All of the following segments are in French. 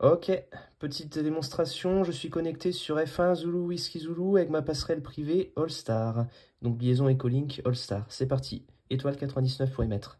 Ok, petite démonstration, je suis connecté sur F1 Zulu Whisky Zulu avec ma passerelle privée All-Star. Donc liaison Echolink All-Star, c'est parti. Étoile 99 pour émettre.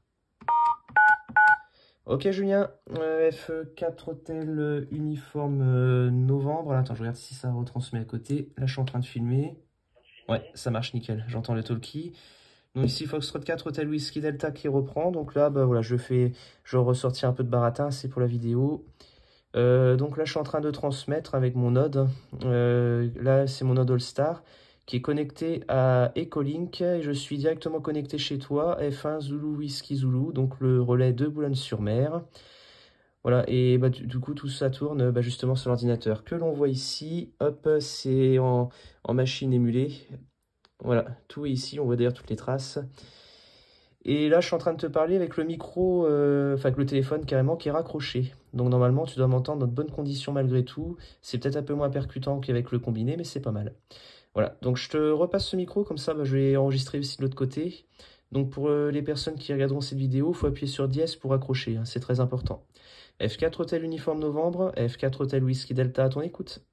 Ok Julien, F4 Hôtel Uniforme Novembre. Attends, je regarde si ça retransmet à côté. Là je suis en train de filmer. Ouais, ça marche nickel, j'entends le talkie. Donc ici Foxtrot 4 Hotel Whisky Delta qui reprend. Donc là, bah voilà, je ressortis un peu de baratin, c'est pour la vidéo. Donc là, je suis en train de transmettre avec mon node. Là, c'est mon node All-Star qui est connecté à Echolink. Et je suis directement connecté chez toi, F1 Zulu Whisky Zulu, donc le relais de Boulogne-sur-Mer. Voilà, et bah, du coup, tout ça tourne bah, justement sur l'ordinateur que l'on voit ici. Hop, c'est en machine émulée. Voilà, tout est ici, on voit d'ailleurs toutes les traces. Et là, je suis en train de te parler avec le micro, enfin avec le téléphone carrément qui est raccroché. Donc normalement, tu dois m'entendre dans de bonnes conditions malgré tout. C'est peut-être un peu moins percutant qu'avec le combiné, mais c'est pas mal. Voilà, donc je te repasse ce micro, comme ça bah, je vais enregistrer aussi de l'autre côté. Donc pour les personnes qui regarderont cette vidéo, il faut appuyer sur dièse pour accrocher, hein, c'est très important. F4 Hôtel Uniforme Novembre, F4 Hôtel Whisky Delta à ton écoute.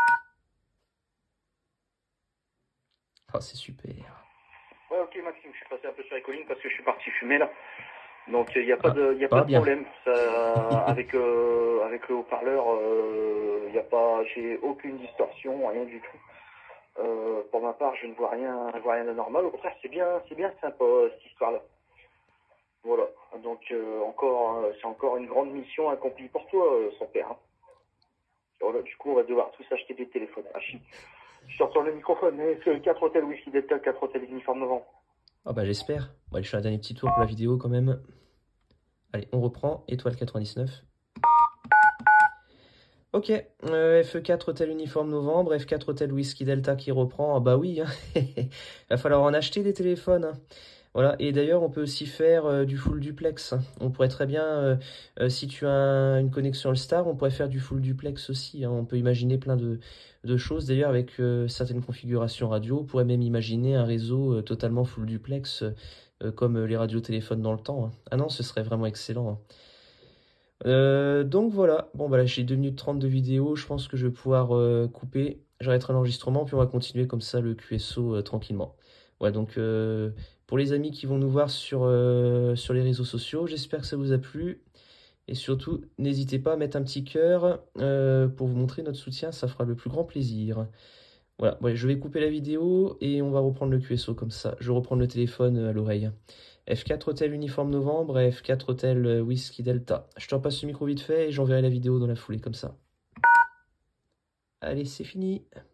Ah, c'est super. Ouais, ok, Maxime, je suis passé un peu sur les collines parce que je suis parti fumer là. Donc il n'y a pas Ah, de, y a pas pas de bien. problème. Ça, avec le haut-parleur, y a pas, j'ai aucune distorsion, rien du tout. Pour ma part, je ne vois rien, d'anormal. Au contraire, c'est bien sympa cette histoire-là. Voilà. Donc c'est encore une grande mission accomplie pour toi, son père. Hein. Voilà, du coup, on va devoir tous acheter des téléphones. Je sors sur le microphone. Est-ce 4 hôtels Whisky Delta, 4 hôtels Uniforme Novembre? Ah bah j'espère. Bon, allez, je fais un dernier petit tour pour la vidéo quand même. Allez, on reprend, étoile 99. Ok, F4 Hôtel Uniforme Novembre, F4 Hôtel Whisky Delta qui reprend. Ah bah oui, hein. Il va falloir en acheter des téléphones, hein. Voilà, et d'ailleurs on peut aussi faire du full duplex. On pourrait très bien, si tu as une connexion All-Star, on pourrait faire du full duplex aussi, hein. On peut imaginer plein de choses. D'ailleurs avec certaines configurations radio, on pourrait même imaginer un réseau totalement full duplex, comme les radiotéléphones dans le temps, hein. Ah non, ce serait vraiment excellent, hein. Donc voilà, bon bah là j'ai 2 minutes 30 de vidéo, je pense que je vais pouvoir couper, j'arrêterai l'enregistrement, puis on va continuer comme ça le QSO tranquillement. Ouais, donc pour les amis qui vont nous voir sur les réseaux sociaux, j'espère que ça vous a plu. Et surtout, n'hésitez pas à mettre un petit cœur pour vous montrer notre soutien, ça fera le plus grand plaisir. Voilà, ouais, je vais couper la vidéo et on va reprendre le QSO comme ça. Je vais reprendre le téléphone à l'oreille. F4 Hôtel Uniforme Novembre et F4 Hôtel Whisky Delta. Je te repasse ce micro vite fait et j'enverrai la vidéo dans la foulée comme ça. Allez, c'est fini.